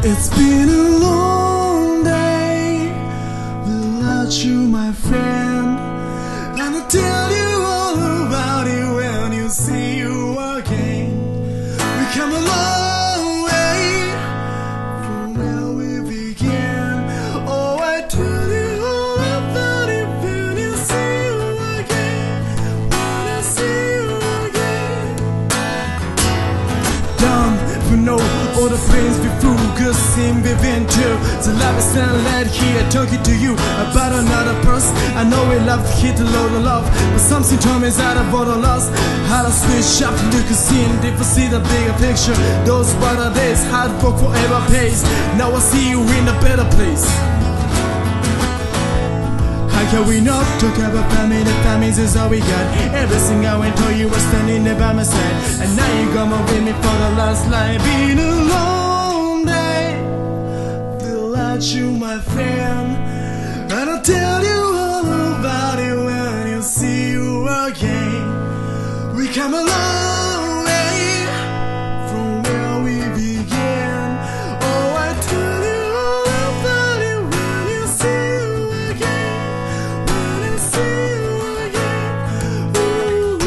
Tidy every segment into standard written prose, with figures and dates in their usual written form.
It's been a long day without you, my friend, and I'll tell you all about it when you see you again. We come a long way from where we began. Oh, I tell you all about it when you see you again. When I see you again. Down, you know all the planes we flew, good scene we've been to. The life is not led here, talking to you about another person. I know we love to hit a load of love, but something told me that I bought a loss. How to switch up, look and see, and if I see the bigger picture, those were the days, hard work forever pays. Now I see you in a better place. How can we not talk about family? The families is all we got. Everything I went through, you were standing there by my side, and now you come up with me for the last line. Been a long day without you, my friend, and I'll tell you all about it when you see you again. We come a long way from where we began. Oh, I tell you all about it when you see you again. When I see you again. Ooh,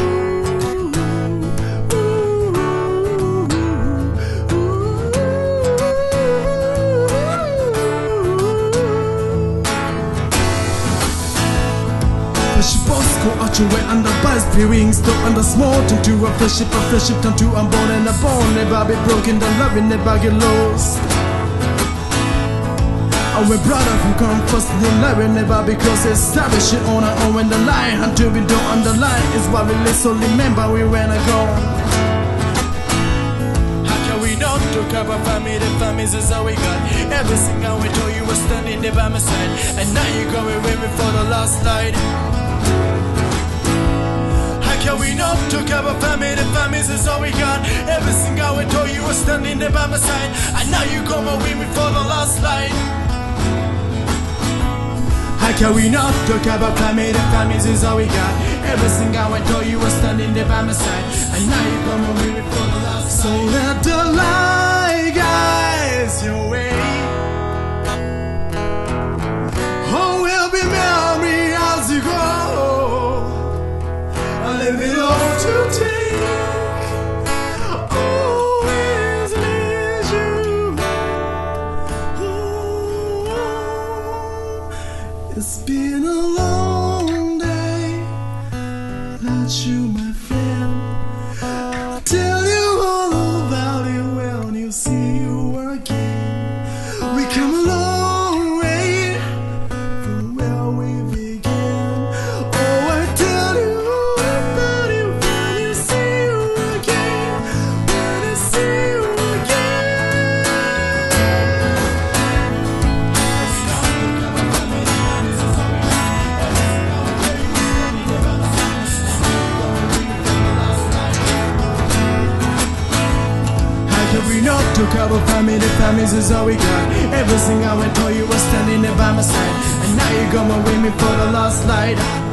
go out your way under buzz, wings, don't under small, turn to a friendship turn to unborn and a bone. Never be broken, the love will never get lost. Our brother who come first in your life will never be close. Establish it on our own when the line until we don't underline is what we live, so remember we when I go. How can we not talk about family? The families is all we got. Every single we told you were standing there by my side, and now you're going with me for the last night. Can we not talk about family? The families is all we got. Every single I told you were standing there by my side, and now you come with me for the last light. How can we not talk about family? The families is all we got. Every single I told you were standing there by my side, and now you come with me for the last light. So let the light guide your way. Oh, we'll be memory as you go. Leave it all to take, always need you. Oh, it's been a long day without you, my friend. I'll tell you all about it when you see you again. We come a long way from where we began. Oh, I tell you we not talk about family, the families is all we got. Everything I went through, you were standing there by my side, and now you're going with me for the last light.